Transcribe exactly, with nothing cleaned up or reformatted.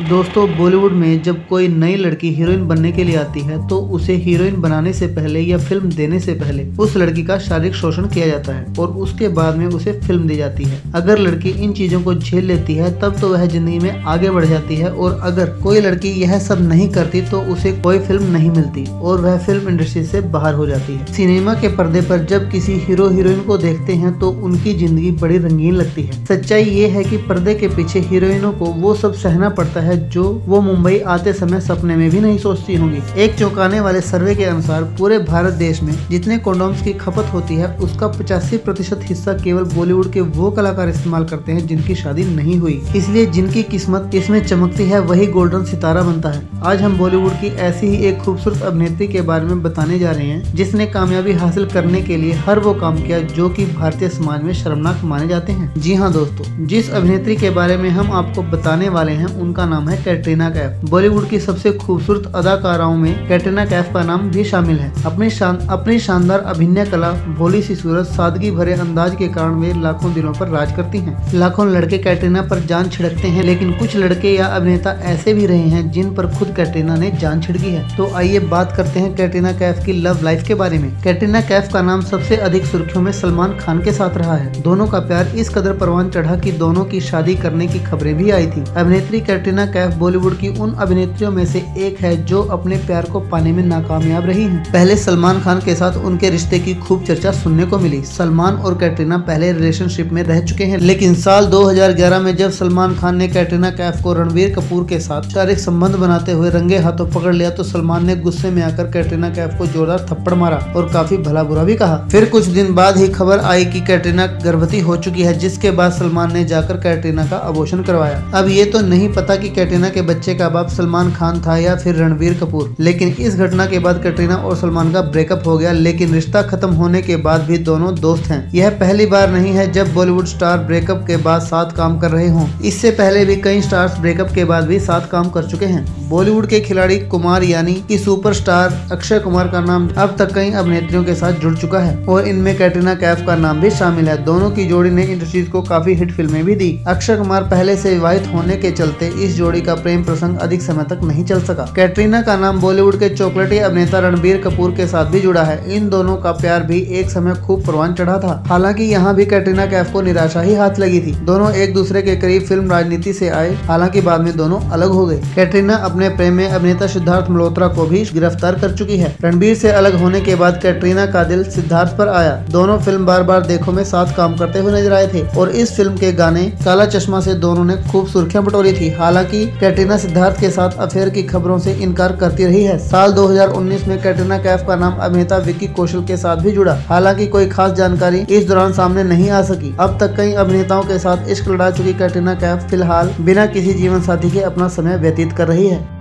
दोस्तों, बॉलीवुड में जब कोई नई लड़की हीरोइन बनने के लिए आती है तो उसे हीरोइन बनाने से पहले या फिल्म देने से पहले उस लड़की का शारीरिक शोषण किया जाता है और उसके बाद में उसे फिल्म दी जाती है। अगर लड़की इन चीजों को झेल लेती है तब तो वह जिंदगी में आगे बढ़ जाती है, और अगर कोई लड़की यह सब नहीं करती तो उसे कोई फिल्म नहीं मिलती और वह फिल्म इंडस्ट्री से बाहर हो जाती है। सिनेमा के पर्दे पर जब किसी हीरो हीरोइन को देखते हैं तो उनकी जिंदगी बड़ी रंगीन लगती है। सच्चाई ये है कि पर्दे के पीछे हीरोइनों को वो सब सहना पड़ता है जो वो मुंबई आते समय सपने में भी नहीं सोचती होंगी। एक चौंकाने वाले सर्वे के अनुसार पूरे भारत देश में जितने कंडोम्स की खपत होती है उसका पचासी प्रतिशत हिस्सा केवल बॉलीवुड के वो कलाकार इस्तेमाल करते हैं जिनकी शादी नहीं हुई। इसलिए जिनकी किस्मत इसमें चमकती है वही गोल्डन सितारा बनता है। आज हम बॉलीवुड की ऐसी ही एक खूबसूरत अभिनेत्री के बारे में बताने जा रहे हैं जिसने कामयाबी हासिल करने के लिए हर वो काम किया जो कि भारतीय समाज में शर्मनाक माने जाते हैं। जी हाँ दोस्तों, जिस अभिनेत्री के बारे में हम आपको बताने वाले हैं उनका नाम है कैटरीना कैफ। बॉलीवुड की सबसे खूबसूरत अदाकाराओं में कैटरीना कैफ का नाम भी शामिल है। अपनी शान अपनी शानदार अभिनय कला, भोली सी सूरत, सादगी भरे अंदाज के कारण वे लाखों दिलों पर राज करती हैं। लाखों लड़के कैटरीना पर जान छिड़कते हैं, लेकिन कुछ लड़के या अभिनेता ऐसे भी रहे हैं जिन पर खुद कैटरीना ने जान छिड़की है। तो आइए बात करते हैं कैटरीना कैफ की लव लाइफ के बारे में। कैटरीना कैफ का नाम सबसे अधिक सुर्खियों में सलमान खान के साथ रहा है। दोनों का प्यार इस कदर परवान चढ़ा कि दोनों की शादी करने की खबरें भी आई थी। अभिनेत्री कैटरीना कैफ बॉलीवुड की उन अभिनेत्रियों में से एक है जो अपने प्यार को पाने में नाकामयाब रही हैं। पहले सलमान खान के साथ उनके रिश्ते की खूब चर्चा सुनने को मिली। सलमान और कैटरीना पहले रिलेशनशिप में रह चुके हैं, लेकिन साल दो हज़ार ग्यारह में जब सलमान खान ने कैटरीना कैफ को रणबीर कपूर के साथ शारीरिक संबंध बनाते हुए रंगे हाथों पकड़ लिया तो सलमान ने गुस्से में आकर कैटरीना कैफ को जोरदार थप्पड़ मारा और काफी भला बुरा भी कहा। फिर कुछ दिन बाद ही खबर आई कि कैटरीना गर्भवती हो चुकी है, जिसके बाद सलमान ने जाकर कैटरीना का अबॉर्शन करवाया। अब ये तो नहीं पता कि कैटरीना के बच्चे का बाप सलमान खान था या फिर रणबीर कपूर, लेकिन इस घटना के बाद कैटरीना और सलमान का ब्रेकअप हो गया। लेकिन रिश्ता खत्म होने के बाद भी दोनों दोस्त हैं। यह पहली बार नहीं है जब बॉलीवुड स्टार ब्रेकअप के बाद साथ काम कर रहे हों। इससे पहले भी कई स्टार्स ब्रेकअप के बाद भी साथ काम कर चुके हैं। बॉलीवुड के खिलाड़ी कुमार यानी कि सुपरस्टार अक्षय कुमार का नाम अब तक कई अभिनेत्रियों के साथ जुड़ चुका है और इनमें कैटरीना कैफ का नाम भी शामिल है। दोनों की जोड़ी ने इंडस्ट्रीज को काफी हिट फिल्में भी दी। अक्षय कुमार पहले से विवाहित होने के चलते इस जोड़ी का प्रेम प्रसंग अधिक समय तक नहीं चल सका। कैटरीना का नाम बॉलीवुड के चॉकलेटी अभिनेता रणबीर कपूर के साथ भी जुड़ा है। इन दोनों का प्यार भी एक समय खूब परवान चढ़ा था। हालांकि यहाँ भी कैटरीना कैफ को निराशा ही हाथ लगी थी। दोनों एक दूसरे के करीब फिल्म राजनीति से आए, हालांकि बाद में दोनों अलग हो गए। कैटरीना अपने प्रेम में अभिनेता सिद्धार्थ मल्होत्रा को भी गिरफ्तार कर चुकी है। रणबीर से अलग होने के बाद कैटरीना का दिल सिद्धार्थ पर आया। दोनों फिल्म बार बार देखो में साथ काम करते हुए नजर आए थे और इस फिल्म के गाने काला चश्मा से दोनों ने खूब सुर्खियां बटोरी थी। हालांकि कैटरीना सिद्धार्थ के साथ अफेयर की खबरों से इनकार करती रही है। साल दो हज़ार उन्नीस में कैटरीना कैफ का नाम अभिनेता विक्की कौशल के साथ भी जुड़ा। हालांकि कोई खास जानकारी इस दौरान सामने नहीं आ सकी। अब तक कई अभिनेताओं के साथ इश्क लड़ा चुकी कैटरीना कैफ फिलहाल बिना किसी जीवन साथी के अपना समय व्यतीत कर रही है।